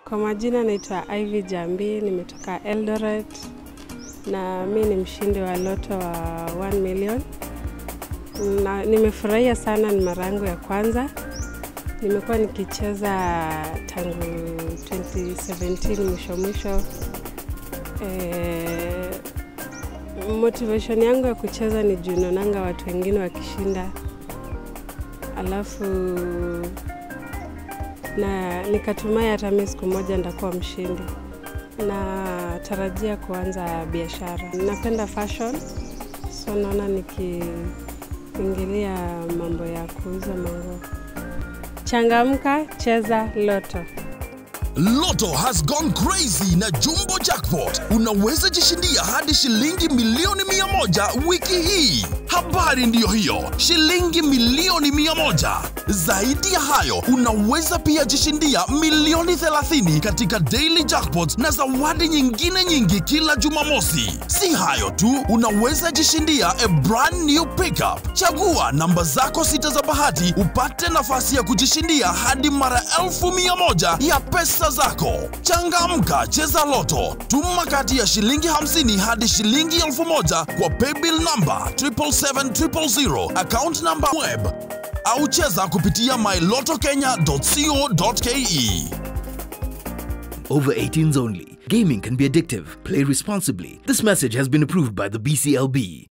Kwa majina naitwa Ivy Njambi, nimetoka Eldoret na mimi ni mshindi wa Lotto wa 1 million. Na nimefurahia sana, ni mara yangu ya kwanza. Nimekuwa nikicheza tangu 2017 mwisho. Motivation yangu ya kucheza ni juu naonanga watu wengine wakishinda. Alafu na nikatumai hata mimi siku moja nitakuwa mshindi. Na tarajia kuanza biashara. Napenda fashion, so naona nikiingilia mambo ya kuuza manguo. Changamka, cheza Lotto. Lotto has gone crazy na Jumbo Jackpot. Unaweza jishindia hadi shilingi milioni 100 wiki hii. Habari ndiyo hiyo, shilingi milioni 100. Zaidi ya hayo, unaweza pia jishindia milioni 30 katika Daily Jackpot na zawadi nyingine nyingi kila Jumamosi. Si hayo tu, unaweza jishindia a brand new pickup. Chagua namba zako 6 za bahati upate nafasi ya kujishindia hadi mara 1,100 ya pesa zako. Changamka, cheza Lotto. Tuma kati ya shilingi 50 hadi shilingi 1,000 kwa Paybill Number 77700, account number web, au cheza kupitia mylottokenya.co.ke. Over 18s only. Gaming can be addictive. Play responsibly. This message has been approved by the BCLB.